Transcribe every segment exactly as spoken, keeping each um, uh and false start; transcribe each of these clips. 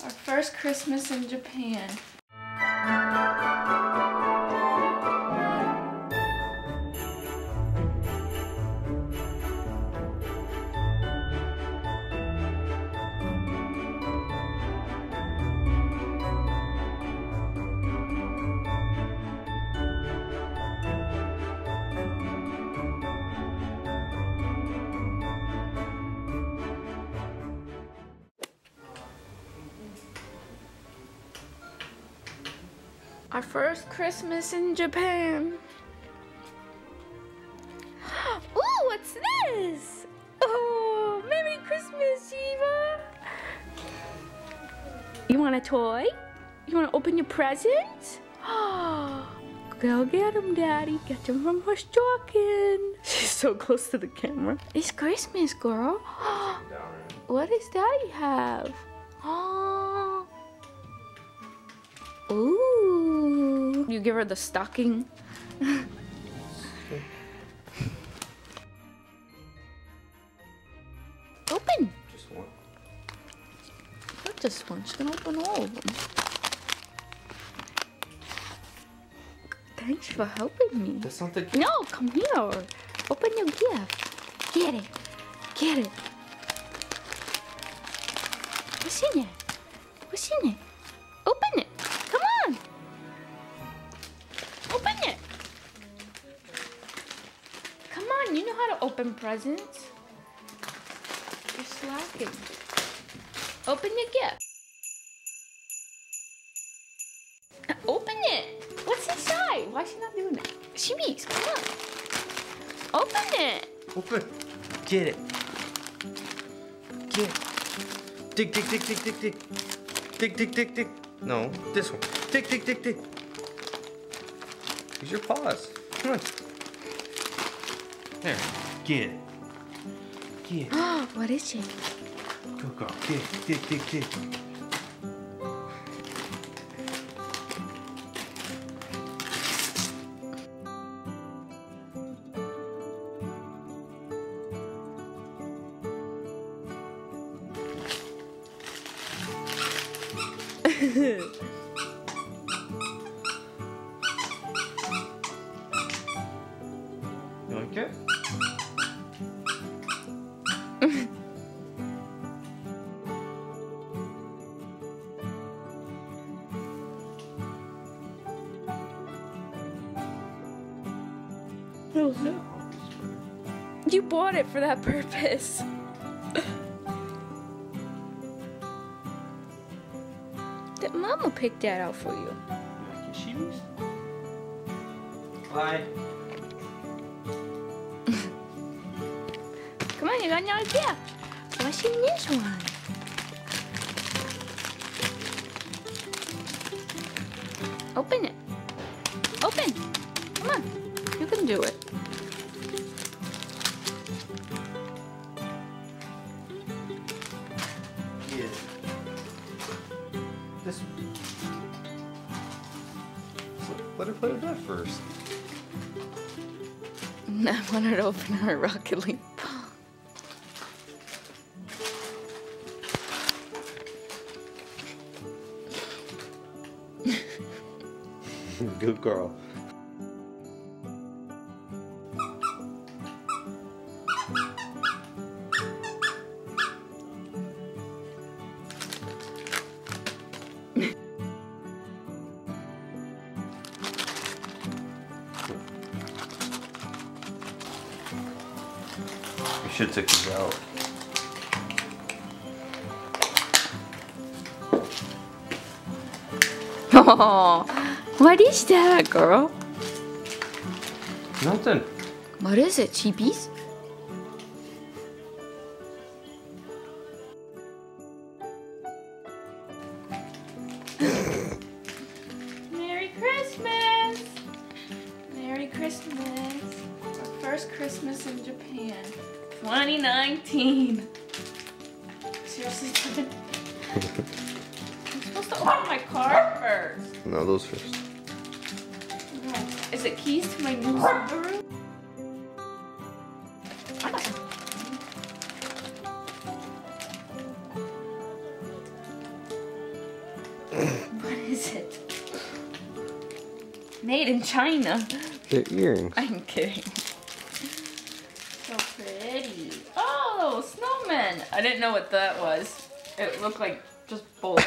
Our first Christmas in Japan. Our first Christmas in Japan. Ooh, what's this? Oh, Merry Christmas, Eva. You want a toy? You want to open your presents? Go get him, Daddy. Get him from her stocking. She's so close to the camera. It's Christmas, girl. What does Daddy have? Oh. Ooh. You give her the stocking. Open. Just one. Not just one. She's gonna open all of them. Thanks for helping me. That's not the gift. No, come here. Open your gift. Get it. Get it. What's in it? What's in it? Open it. Come on. Open it. Come on. You know how to open presents. You're slacking. Open your gift. Open it. What's inside? Why is she not doing it? Shimi's, come on. Open it. Open. Get it. Get it. Dig, dig, dig, dig, dig, dig. Dig, dig, dig, dig. No, this one. Dig, dig, dig, dig. Use your paws. Come on. There. Get it. Get it. What is it? Go, girl. Dig, dig, dig, dig. You like it? You bought it for that purpose. That Mama picked that out for you. You like your shoes? Bye. Come on, you got another gift. What's in this one? Open it. Open. Come on. You can do it. Yeah. This one. Let her play with that first. I want her to open her Rocket League. Good girl. You should take these out. Oh, what is that, girl? Nothing. What is it, cheapies? Merry Christmas! Merry Christmas. Our first Christmas in Japan. twenty nineteen. Seriously, I'm supposed to open my card first. No, those first. Is it keys to my new Subaru? What is it? Made in China. They're earrings. I'm kidding. So pretty. Oh, snowman. I didn't know what that was. It looked like just bullets.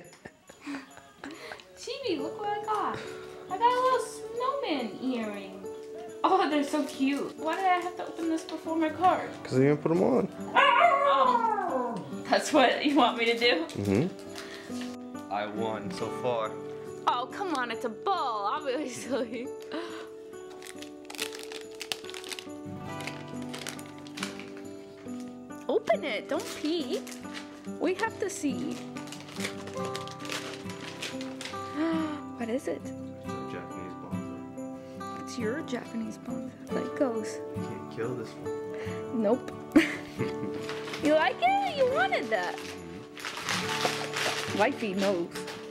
Chibi, look what I got. I got a little snowman earring. Oh, they're so cute. Why did I have to open this before my card? Because they didn't put them on. Oh, that's what you want me to do? Mm-hmm. I won so far. Oh, come on, it's a ball, obviously. Open it, don't peek. We have to see. What is it? Japanese bonza. It's your Japanese bonza. Legos. You can't kill this one. Nope. You like it? You wanted that. Wifey knows.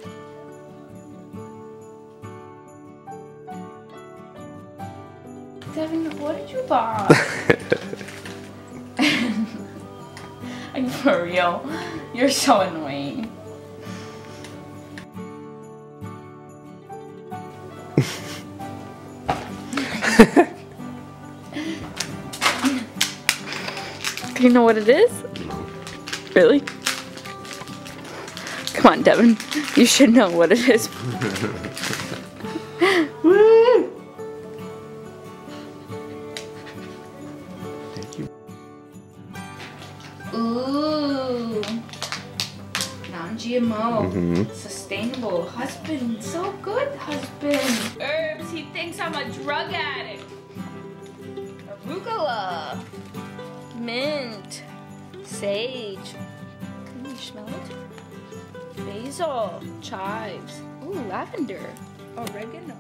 Devin, what did you buy? Are you for real? You're so annoying. Do you know what it is? Really? Come on, Devin. You should know what it is. Woo! Thank you. Ooh. Non-G M O. Mm-hmm. Sustainable husband. So good, husband. Herbs, he thinks I'm a drug addict. Arugula. Mint. Sage. Can you smell it? Basil. Chives. Ooh, lavender. Oregano.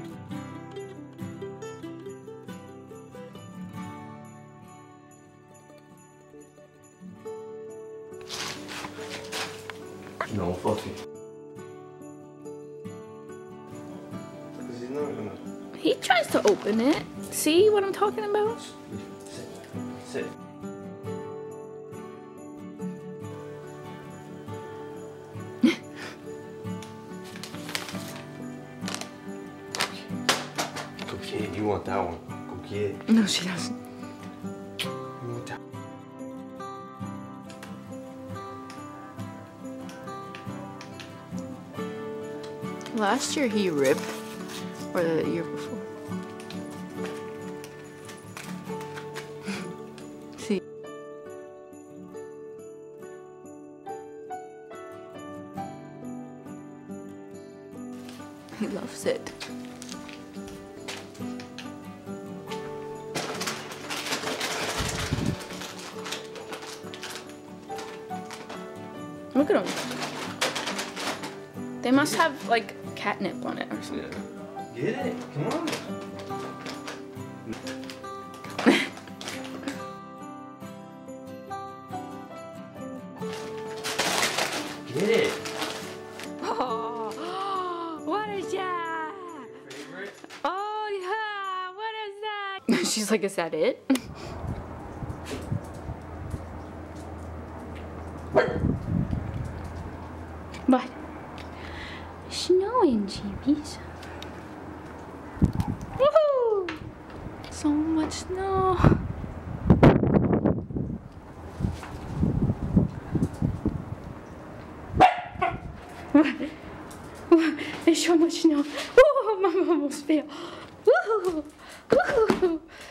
No, Fluffy. Because he's not gonna. He tries to open it. See what I'm talking about? Sit. Sit. Go get it. You want that one. Go get it. No, she doesn't. You want that. Last year he ripped, or the year before. See. He loves it. Look at him. They must have like catnip on it or something. Yeah. Get it. Come on. Get it. Oh, what is that? Favorite? Oh yeah, what is that? She's like, is that it? What? Snowing, Jeebies. Woohoo! So much snow. There's so much snow. Woo! Mama almost fell. Woo! Woo!